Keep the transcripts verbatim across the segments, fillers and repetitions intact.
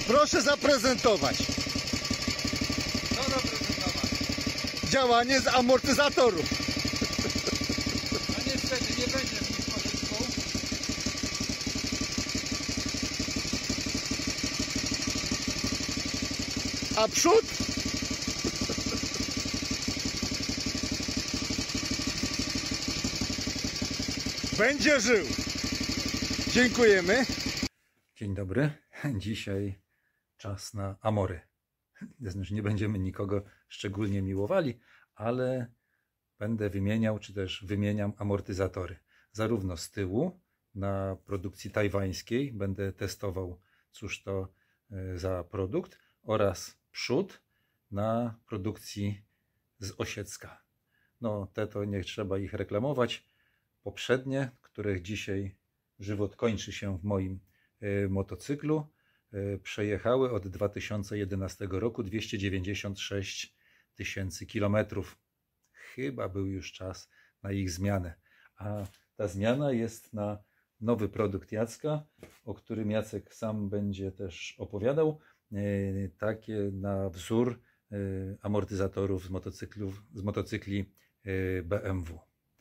Proszę zaprezentować. Co zaprezentować? Działanie z amortyzatorów. No niestety nie będzie w nich pożyczką. A przód? Będzie żył. Dziękujemy. Dzień dobry. Dzisiaj czas na amory. Znaczy nie będziemy nikogo szczególnie miłowali, ale będę wymieniał, czy też wymieniam amortyzatory. Zarówno z tyłu na produkcji tajwańskiej będę testował, cóż to za produkt, oraz przód na produkcji z Osiecka. No te to nie trzeba ich reklamować. Poprzednie, których dzisiaj żywot kończy się w moim y, motocyklu, y, przejechały od dwa tysiące jedenastego roku dwieście dziewięćdziesiąt sześć tysięcy kilometrów. Chyba był już czas na ich zmianę. A ta zmiana jest na nowy produkt Jacka, o którym Jacek sam będzie też opowiadał. Y, takie na wzór y, amortyzatorów z motocyklów, z motocykli y, B M W.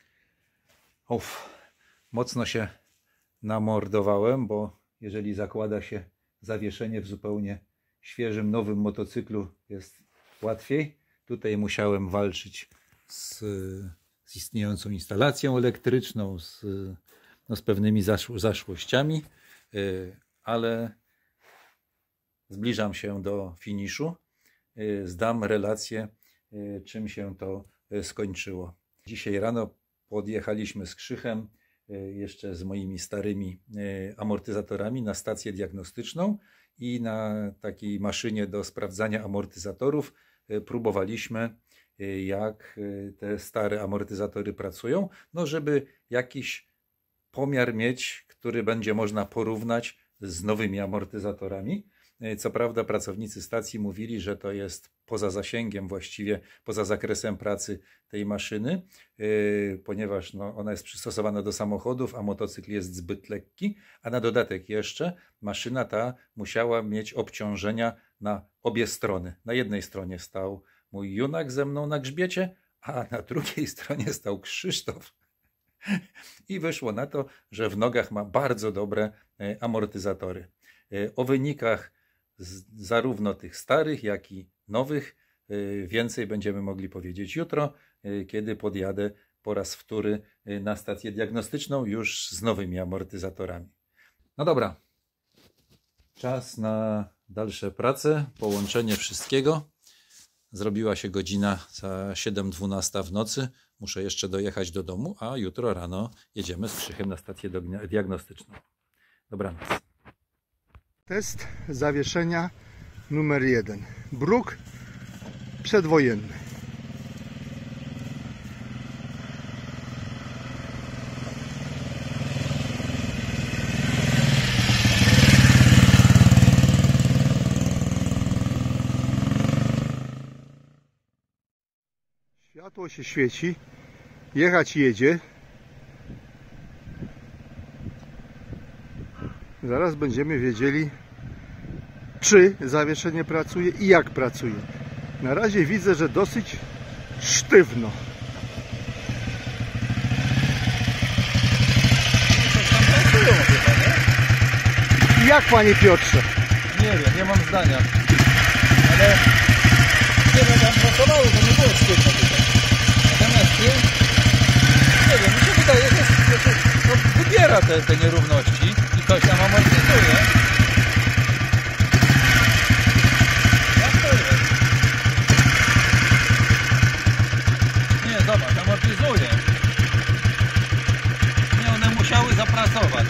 Uf, mocno się namordowałem, bo jeżeli zakłada się zawieszenie w zupełnie świeżym, nowym motocyklu, jest łatwiej. Tutaj musiałem walczyć z, z istniejącą instalacją elektryczną, z, no, z pewnymi zaszł, zaszłościami, yy, ale zbliżam się do finiszu. Yy, zdam relację, yy, czym się to yy, skończyło. Dzisiaj rano podjechaliśmy z Krzychem, jeszcze z moimi starymi amortyzatorami, na stację diagnostyczną i na takiej maszynie do sprawdzania amortyzatorów próbowaliśmy, jak te stare amortyzatory pracują, no żeby jakiś pomiar mieć, który będzie można porównać z nowymi amortyzatorami. Co prawda pracownicy stacji mówili, że to jest poza zasięgiem, właściwie poza zakresem pracy tej maszyny, yy, ponieważ no, ona jest przystosowana do samochodów, a motocykl jest zbyt lekki, a na dodatek jeszcze maszyna ta musiała mieć obciążenia na obie strony. Na jednej stronie stał mój Junak ze mną na grzbiecie, a na drugiej stronie stał Krzysztof. I wyszło na to, że w nogach ma bardzo dobre yy, amortyzatory. Yy, o wynikach z, zarówno tych starych, jak i nowych więcej będziemy mogli powiedzieć jutro, kiedy podjadę po raz wtóry na stację diagnostyczną już z nowymi amortyzatorami. No dobra, czas na dalsze prace, połączenie wszystkiego. Zrobiła się godzina za siedem dwunasta w nocy. Muszę jeszcze dojechać do domu, a jutro rano jedziemy z Krzychem na stację diagnostyczną. Dobranoc. Test zawieszenia numer jeden. Bruk przedwojenny. Światło się świeci, jechać jedzie. Zaraz będziemy wiedzieli, czy zawieszenie pracuje i jak pracuje. Na razie widzę, że dosyć sztywno. Jak, panie Piotrze? Nie wiem, nie mam zdania. Ale nie tam pracowało, to nie było sztywno tutaj. Natomiast nie, nie wiem, mi się wydaje, że no, wybiera te, te nierówności i ktoś tam amortyzuje. Jak to jest? Nie, zobacz, amortyzuje. Nie, one musiały zapracować.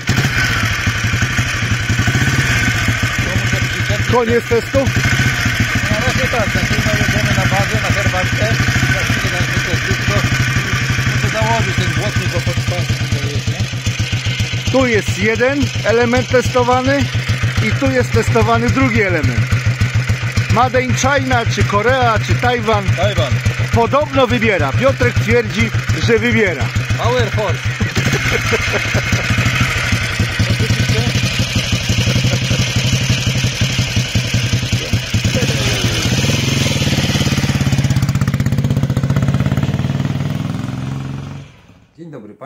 Koniec testu? Na razie tak, na pewno jedziemy na bazę, na herbatkę. Właściwie na zwykle tylko muszę założyć ten błotnik, bo pod spasem to jest, nie? Tu jest jeden element testowany i tu jest testowany drugi element. Made in China, czy Korea, czy Tajwan. Tajwan. Podobno wybiera. Piotrek twierdzi, że wybiera. Power Force.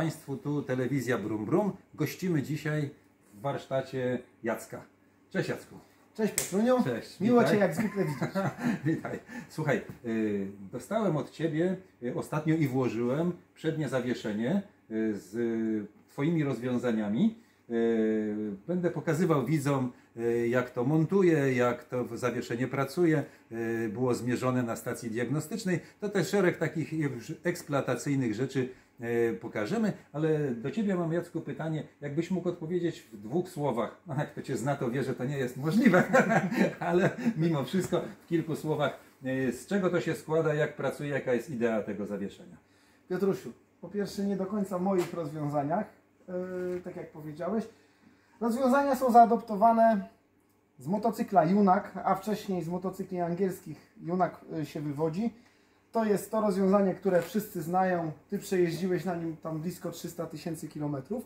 Państwu, tu telewizja Brum Brum. Gościmy dzisiaj w warsztacie Jacka. Cześć Jacku. Cześć Piotruniu. Cześć. Miło witaj. Cię jak zwykle widzieć. Witaj. Słuchaj, y, dostałem od Ciebie y, ostatnio i włożyłem przednie zawieszenie y, z y, Twoimi rozwiązaniami. Y, będę pokazywał widzom, y, jak to montuje, jak to zawieszenie pracuje. Y, było zmierzone na stacji diagnostycznej. To też szereg takich już eksploatacyjnych rzeczy y, pokażemy, ale do Ciebie mam, Jacku, pytanie, jakbyś mógł odpowiedzieć w dwóch słowach. No, jak to Cię zna, to wie, że to nie jest możliwe, ale mimo wszystko w kilku słowach, y, z czego to się składa, jak pracuje, jaka jest idea tego zawieszenia. Piotrusiu, po pierwsze nie do końca w moich rozwiązaniach, yy, tak jak powiedziałeś. Rozwiązania są zaadoptowane z motocykla Junak, a wcześniej z motocykli angielskich Junak yy, się wywodzi. To jest to rozwiązanie, które wszyscy znają. Ty przejeździłeś na nim tam blisko trzysta tysięcy kilometrów.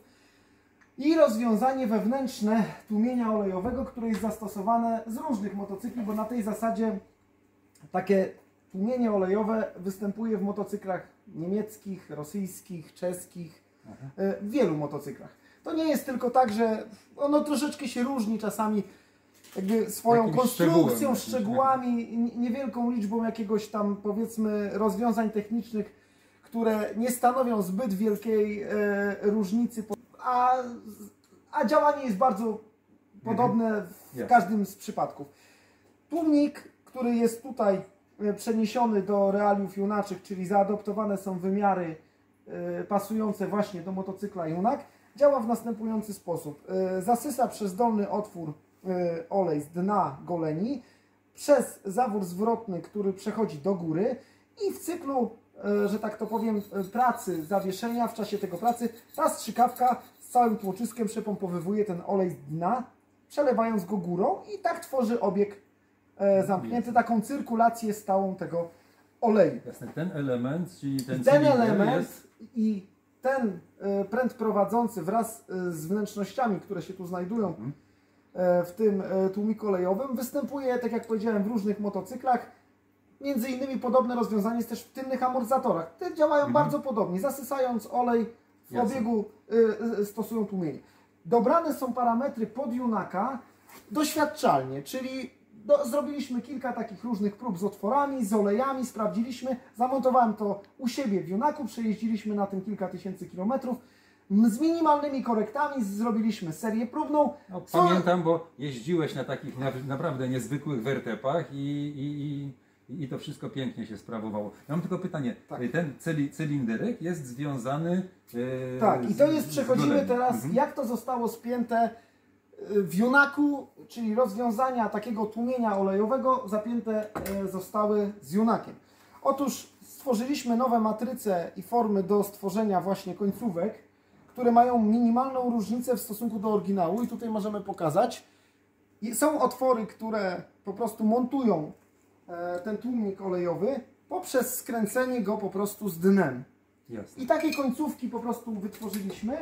I rozwiązanie wewnętrzne tłumienia olejowego, które jest zastosowane z różnych motocykli, bo na tej zasadzie takie tłumienie olejowe występuje w motocyklach niemieckich, rosyjskich, czeskich, Aha. w wielu motocyklach. To nie jest tylko tak, że ono troszeczkę się różni czasami jakby swoją Jakimś konstrukcją, szczegółem, szczegółami, niewielką liczbą jakiegoś tam powiedzmy rozwiązań technicznych, które nie stanowią zbyt wielkiej e, różnicy, a, a działanie jest bardzo podobne w Jasne. każdym z przypadków. Tłumnik, który jest tutaj przeniesiony do realiów junaczych, czyli zaadoptowane są wymiary y, pasujące właśnie do motocykla Junak, działa w następujący sposób. Y, zasysa przez dolny otwór y, olej z dna goleni, przez zawór zwrotny, który przechodzi do góry i w cyklu, y, że tak to powiem, y, pracy zawieszenia, w czasie tego pracy, ta strzykawka z całym tłoczyskiem przepompowywuje ten olej z dna, przelewając go górą i tak tworzy obieg zamknięty, taką cyrkulację stałą tego oleju. Jasne, ten element, czyli ten, Ten cylinder element jest... i ten pręt prowadzący wraz z wnętrznościami, które się tu znajdują Mhm. w tym tłumiku olejowym, występuje, tak jak powiedziałem, w różnych motocyklach. Między innymi podobne rozwiązanie jest też w tylnych amortyzatorach. Te działają Mhm. bardzo podobnie. Zasysając olej w Jasne. obiegu y, stosują tłumienie. Dobrane są parametry pod Junaka doświadczalnie, czyli Do, zrobiliśmy kilka takich różnych prób z otworami, z olejami, sprawdziliśmy, zamontowałem to u siebie w Junaku, przejeździliśmy na tym kilka tysięcy kilometrów, z minimalnymi korektami zrobiliśmy serię próbną. No, Co- pamiętam, bo jeździłeś na takich na, naprawdę niezwykłych wertepach i, i, i, i to wszystko pięknie się sprawowało. Ja mam tylko pytanie, Tak. ten cyli, cylinderek jest związany e, Tak, i z- to jest, z przechodzimy goleniem. teraz, Mhm. jak to zostało spięte w Junaku, czyli rozwiązania takiego tłumienia olejowego zapięte e, zostały z Junakiem. Otóż stworzyliśmy nowe matryce i formy do stworzenia właśnie końcówek, które mają minimalną różnicę w stosunku do oryginału i tutaj możemy pokazać. I są otwory, które po prostu montują e, ten tłumnik olejowy poprzez skręcenie go po prostu z dnem. Jasne. I takie końcówki po prostu wytworzyliśmy.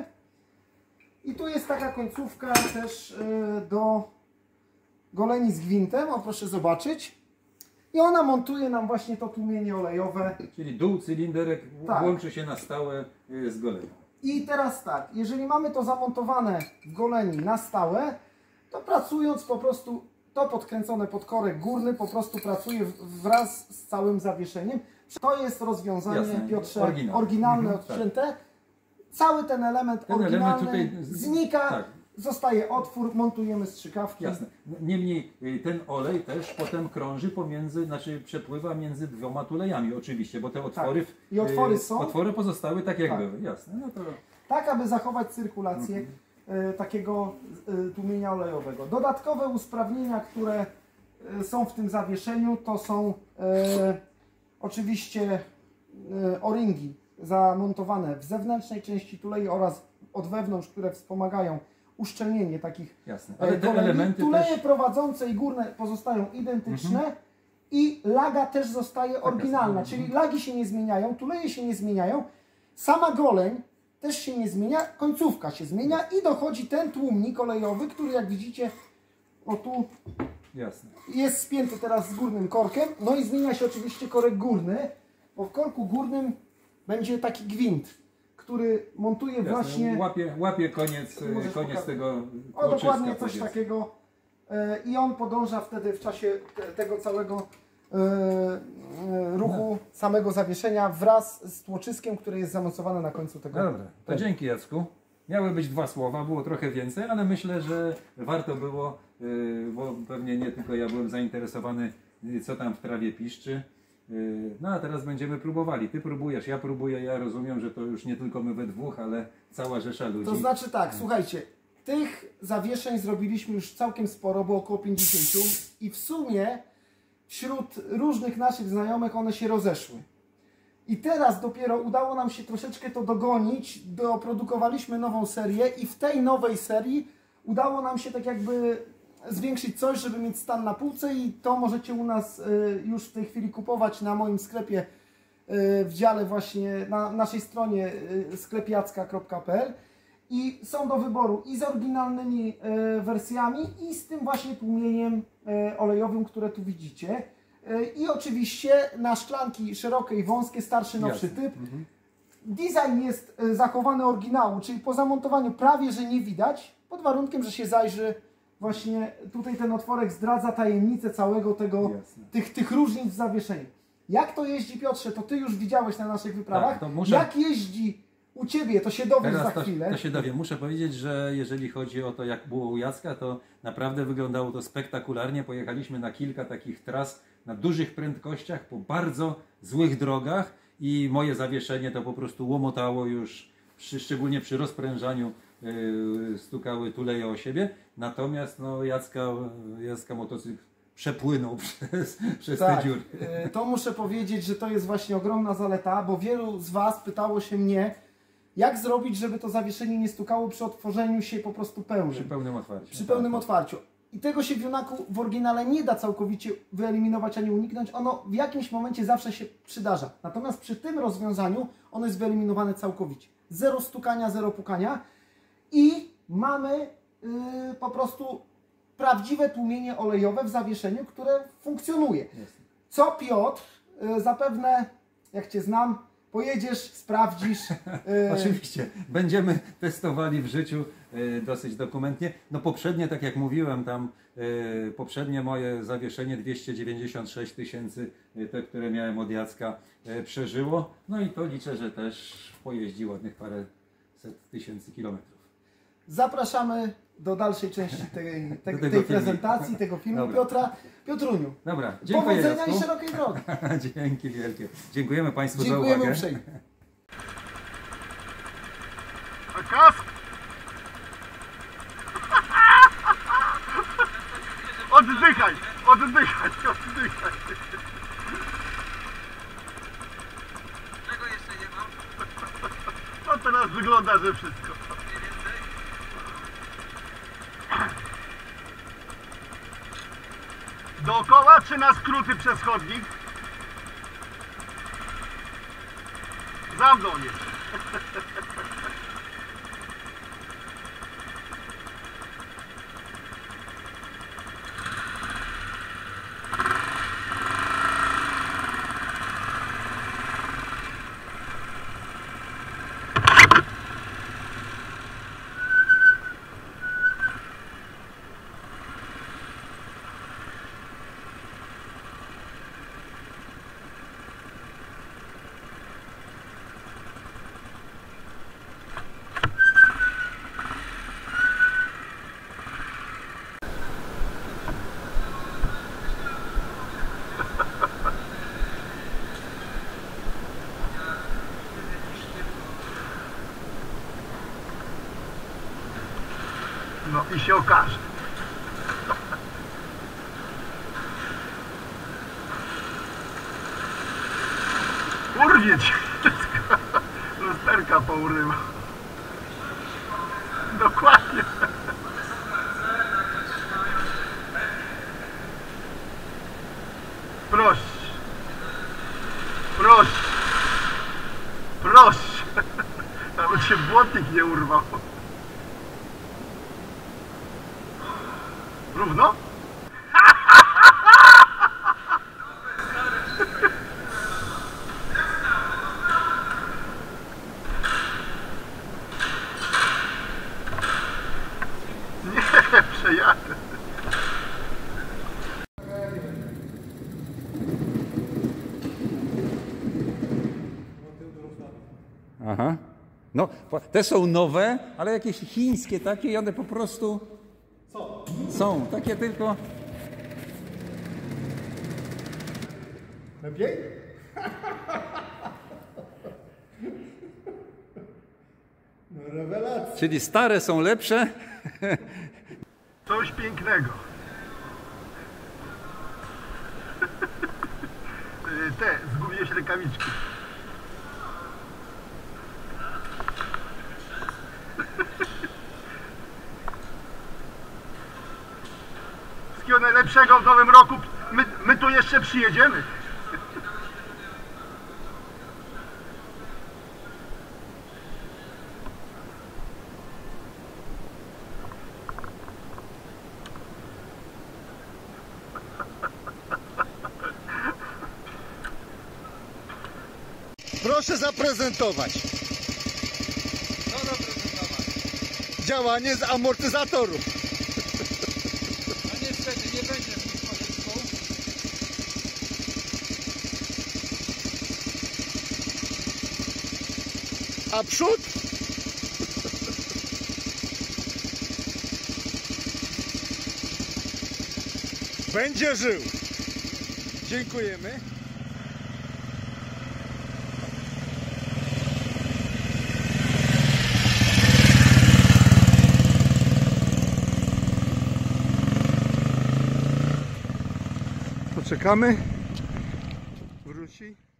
I tu jest taka końcówka też y, do goleni z gwintem, o proszę zobaczyć. I ona montuje nam właśnie to tłumienie olejowe. Czyli dół cylinderek Tak. łączy się na stałe e, z goleniem. I teraz tak, jeżeli mamy to zamontowane w goleni na stałe, to pracując po prostu, to podkręcone pod korek górny po prostu pracuje w- wraz z całym zawieszeniem. To jest rozwiązanie, Jasne, Piotrze, oryginał. oryginalne, Mhm, tak. odcięte. Cały ten element Ten oryginalny element tutaj z- znika, tak. zostaje otwór, montujemy strzykawki. Jasne. Niemniej y, ten olej też potem krąży pomiędzy, znaczy przepływa między dwoma tulejami oczywiście, bo te otwory, Tak. I otwory y, są. otwory pozostały tak jak Tak. były. Jasne. No to Tak, aby zachować cyrkulację e, takiego e, tłumienia olejowego. Dodatkowe usprawnienia, które e, są w tym zawieszeniu, to są e, oczywiście e, o-ringi zamontowane w zewnętrznej części tulei oraz od wewnątrz, które wspomagają uszczelnienie takich jasne. e, Ale te goleni. elementy Tuleje też... prowadzące i górne pozostają identyczne i laga też zostaje oryginalna, jest. czyli lagi się nie zmieniają, tuleje się nie zmieniają, sama goleń też się nie zmienia, końcówka się zmienia i dochodzi ten tłumnik olejowy, który jak widzicie, o tu Jasne. jest spięty teraz z górnym korkiem, no i zmienia się oczywiście korek górny, bo w korku górnym będzie taki gwint, który montuje Jasne, właśnie... Łapie, łapie koniec, Tu możesz koniec pokazać. tego O, dokładnie oczyska, coś powiedzmy. takiego. E, I on podąża wtedy w czasie te, tego całego e, e, ruchu samego zawieszenia wraz z tłoczyskiem, które jest zamocowane na końcu tego. No dobra, to dzięki Jacku. Miały być dwa słowa, było trochę więcej, ale myślę, że warto było, yy, bo pewnie nie tylko ja byłem zainteresowany, yy, co tam w trawie piszczy. Yy, No a teraz będziemy próbowali. Ty próbujesz, ja próbuję, ja rozumiem, że to już nie tylko my we dwóch, ale cała rzesza ludzi. To znaczy tak, słuchajcie, tych zawieszeń zrobiliśmy już całkiem sporo, bo około pięćdziesiąt i w sumie wśród różnych naszych znajomych one się rozeszły. I teraz dopiero udało nam się troszeczkę to dogonić, doprodukowaliśmy nową serię i w tej nowej serii udało nam się tak jakby zwiększyć coś, żeby mieć stan na półce i to możecie u nas y, już w tej chwili kupować na moim sklepie y, w dziale właśnie na naszej stronie y, sklep jacka kropka p l i są do wyboru i z oryginalnymi y, wersjami i z tym właśnie tłumieniem y, olejowym, które tu widzicie. I oczywiście na szklanki szerokie i wąskie, starszy, nowszy Jasne. typ. Mhm. Design jest e, zachowany oryginału, czyli po zamontowaniu prawie, że nie widać, pod warunkiem, że się zajrzy właśnie tutaj ten otworek zdradza tajemnicę całego tego, Jasne. tych, tych różnic w zawieszeniu. Jak to jeździ, Piotrze, to Ty już widziałeś na naszych wyprawach. Tak, to muszę- Jak jeździ u Ciebie, to się dowiesz za Teraz to, chwilę. to się dowie. Muszę powiedzieć, że jeżeli chodzi o to, jak było u Jacka, to naprawdę wyglądało to spektakularnie. Pojechaliśmy na kilka takich tras na dużych prędkościach, po bardzo złych drogach i moje zawieszenie to po prostu łomotało już, przy, szczególnie przy rozprężaniu yy, stukały tuleje o siebie. Natomiast no, Jacka, Jacka motocykl przepłynął przez, przez Tak, te dziury. e, to muszę powiedzieć, że to jest właśnie ogromna zaleta, bo wielu z Was pytało się mnie, jak zrobić, żeby to zawieszenie nie stukało przy otworzeniu się po prostu pełnym. Przy pełnym otwarciu. Przy pełnym Tak. otwarciu. I tego się w Junaku w oryginale nie da całkowicie wyeliminować ani uniknąć. Ono w jakimś momencie zawsze się przydarza. Natomiast przy tym rozwiązaniu ono jest wyeliminowane całkowicie. Zero stukania, zero pukania. I mamy yy, po prostu prawdziwe tłumienie olejowe w zawieszeniu, które funkcjonuje. Jasne. Co Piotr, yy, zapewne jak Cię znam, pojedziesz, sprawdzisz. Yy, Oczywiście, będziemy testowali w życiu e, dosyć dokumentnie. No poprzednie, tak jak mówiłem, tam e, poprzednie moje zawieszenie dwieście dziewięćdziesiąt sześć tysięcy, e, te, które miałem od Jacka, e, przeżyło. No i to liczę, że też pojeździ ładnych parę set tysięcy kilometrów. Zapraszamy do dalszej części tej, te, Do tego tej filmu. prezentacji, tego filmu Dobra. Piotra. Piotruniu, Dobra, dziękuję powodzenia Jacku. i szerokiej drogi. Dzięki wielkie. Dziękujemy Państwu za Dziękujemy uwagę. uprzejmie. Kask! Oddychaj! Oddychaj! Oddychaj! Czego jeszcze nie mam? No teraz wygląda, że wszystko. Mniej więcej? Dookoła czy na skróty przez chodnik? Za mną jest. No i się okaże. Urwie cię wszystko. Lusterka pourywa. Dokładnie. Proś. Proś. Proś. Nawet się błotnik nie urwał. Równo? Aha. No, po- te są nowe, ale jakieś chińskie takie i one po prostu Co? są. Takie tylko... Lepiej? No rewelacja. Czyli stare są lepsze. Coś pięknego. Te, zgubiłeś rękawiczki. Wszystkiego najlepszego w nowym roku. My, my tu jeszcze przyjedziemy. Proszę zaprezentować Co zaprezentować? działanie z amortyzatorów. No niestety nie będzie w tym pożyczku. A przód? Będzie żył. Dziękujemy. Poczekamy. Wróci.